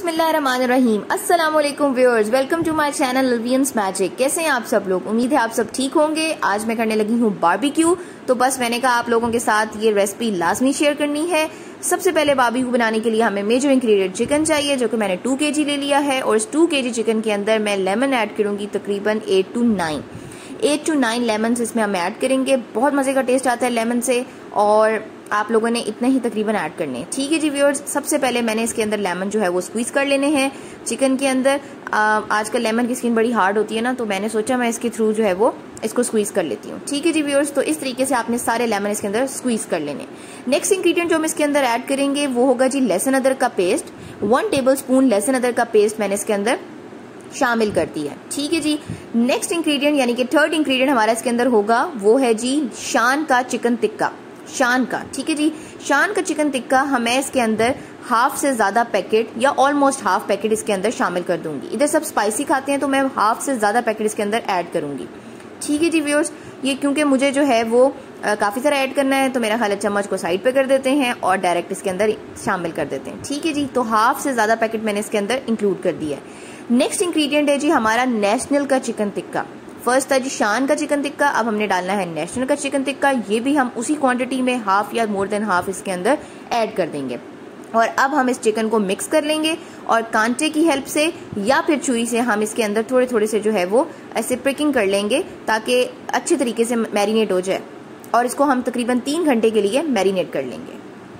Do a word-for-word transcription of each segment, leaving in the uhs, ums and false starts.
बिस्मिल्लाहिर्रहमानिर्रहीम। अस्सलाम वालेकुम viewers, welcome to my channel lavians magic. कैसे हैं आप सब लोग? उम्मीद है आप सब ठीक होंगे। आज मैं करने लगी हूँ बारबेक्यू, तो बस मैंने कहा आप लोगों के साथ ये रेसिपी लाजमी शेयर करनी है। सबसे पहले बारबेक्यू बनाने के लिए हमें मेजर इंग्रेडिएंट चिकन चाहिए, जो कि मैंने टू के जी ले लिया है। और इस टू के जी चिकन के अंदर मैं लेमन ऐड करूंगी तकरीबन eight to nine eight to nine lemon इसमें हम ऐड करेंगे। बहुत मजे का टेस्ट आता है लेमन से, और आप लोगों ने इतने ही तकरीबन ऐड करने हैं। ठीक है जी व्यूअर्स, सबसे पहले मैंने इसके अंदर लेमन जो है वो स्क्वीज कर लेने हैं चिकन के अंदर। आजकल लेमन की स्किन बड़ी हार्ड होती है ना, तो मैंने सोचा मैं इसके थ्रू जो है वो इसको स्क्वीज कर लेती हूँ। ठीक है जी व्यूअर्स, तो इस तरीके से आपने सारे लेमन इसके अंदर स्क्वीज कर लेने। नेक्स्ट इंग्रेडिएंट जो हम इसके अंदर ऐड करेंगे वो होगा जी लहसुन अदरक का पेस्ट। वन टेबल स्पून लहसुन अदरक का पेस्ट मैंने इसके अंदर शामिल कर दी है। ठीक है जी, नेक्स्ट इंग्रेडिएंट यानी कि थर्ड इंग्रेडिएंट हमारा इसके अंदर होगा वो है जी शान का चिकन टिक्का। शान का, ठीक है जी, शान का चिकन टिक्का हमें इसके अंदर हाफ से ज्यादा पैकेट या ऑलमोस्ट हाफ पैकेट इसके अंदर शामिल कर दूंगी। इधर सब स्पाइसी खाते हैं तो मैं हाफ से ज्यादा पैकेट इसके अंदर ऐड करूंगी। ठीक है जी व्यूअर्स, ये क्योंकि मुझे जो है वो आ, काफी सारा ऐड करना है, तो मेरा ख्याल है चम्मच को साइड पे कर देते हैं और डायरेक्ट इसके अंदर शामिल कर देते हैं। ठीक है जी, तो हाफ से ज्यादा पैकेट मैंने इसके अंदर इंक्लूड कर दिया है। नेक्स्ट इंग्रेडिएंट है जी हमारा नेशनल का चिकन टिक्का। फर्स्ट था जी शान का चिकन टिक्का, अब हमने डालना है नेशनल का चिकन टिक्का। ये भी हम उसी क्वांटिटी में हाफ या मोर देन हाफ इसके अंदर ऐड कर देंगे। और अब हम इस चिकन को मिक्स कर लेंगे और कांटे की हेल्प से या फिर छुरी से हम इसके अंदर थोड़े थोड़े से जो है वो ऐसे प्रिकिंग कर लेंगे ताकि अच्छे तरीके से मैरिनेट हो जाए। और इसको हम तकरीबन तीन घंटे के लिए मैरिनेट कर लेंगे।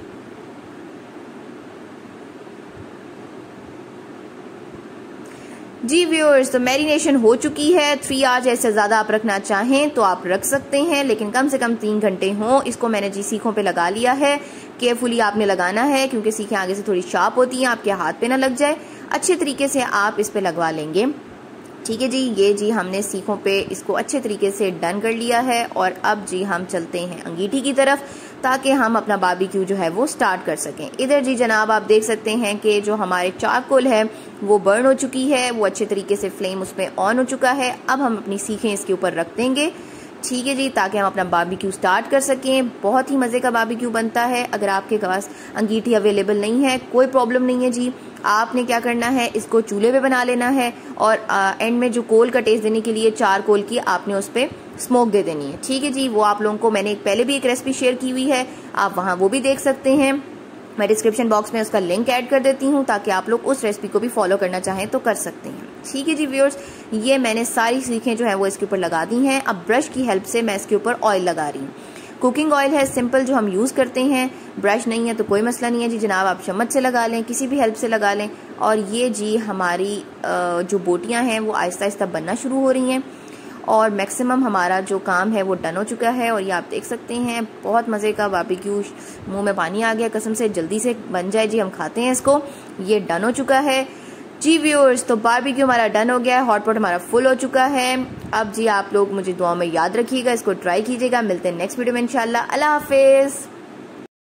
जी व्यूअर्स, तो मैरिनेशन हो चुकी है। थ्री आवर्स ऐसे ज्यादा आप रखना चाहें तो आप रख सकते हैं, लेकिन कम से कम तीन घंटे हों। इसको मैंने जी सीखों पे लगा लिया है। केयरफुली आपने लगाना है क्योंकि सीखें आगे से थोड़ी शार्प होती हैं, आपके हाथ पे ना लग जाए। अच्छे तरीके से आप इस पे लगवा लेंगे। ठीक है जी, ये जी हमने सीखों पे इसको अच्छे तरीके से डन कर लिया है। और अब जी हम चलते हैं अंगीठी की तरफ ताकि हम अपना बारबेक्यू जो है वो स्टार्ट कर सकें। इधर जी जनाब आप देख सकते हैं कि जो हमारे चारकोल है वो बर्न हो चुकी है, वो अच्छे तरीके से फ्लेम उसमें ऑन हो चुका है। अब हम अपनी सीखें इसके ऊपर रख देंगे। ठीक है जी, ताकि हम अपना बारबेक्यू स्टार्ट कर सकें। बहुत ही मजे का बारबेक्यू बनता है। अगर आपके पास अंगीठी अवेलेबल नहीं है कोई प्रॉब्लम नहीं है जी, आपने क्या करना है इसको चूल्हे पे बना लेना है और आ, एंड में जो कोल का टेस्ट देने के लिए चार कोल की आपने उस पर स्मोक दे देनी है। ठीक है जी, वो आप लोगों को मैंने पहले भी एक रेसिपी शेयर की हुई है, आप वहां वो भी देख सकते हैं। मैं डिस्क्रिप्शन बॉक्स में उसका लिंक ऐड कर देती हूँ ताकि आप लोग उस रेसिपी को भी फॉलो करना चाहें तो कर सकते हैं। ठीक है जी व्यूअर्स, ये मैंने सारी सीखें जो है वो इसके ऊपर लगा दी हैं। अब ब्रश की हेल्प से मैं इसके ऊपर ऑयल लगा रही हूँ। कुकिंग ऑयल है सिंपल जो हम यूज करते हैं, ब्रश नहीं है तो कोई मसला नहीं है जी जनाब, आप चम्मच से लगा लें, किसी भी हेल्प से लगा लें। और ये जी हमारी जो बोटियां हैं वो आहिस्ता आहिस्ता बनना शुरू हो रही हैं और मैक्सिमम हमारा जो काम है वो डन हो चुका है। और ये आप देख सकते हैं बहुत मजे का बारबेक्यू, मुंह में पानी आ गया कसम से, जल्दी से बन जाए जी, हम खाते हैं इसको। ये डन हो चुका है जी व्यूअर्स, तो बारबेक्यू हमारा डन हो गया है। हॉट पॉट हमारा फुल हो चुका है। अब जी आप लोग मुझे दुआ में याद रखिएगा, इसको ट्राई कीजिएगा। मिलते हैं नेक्स्ट वीडियो में इंशाल्लाह। अल्लाह हाफिज।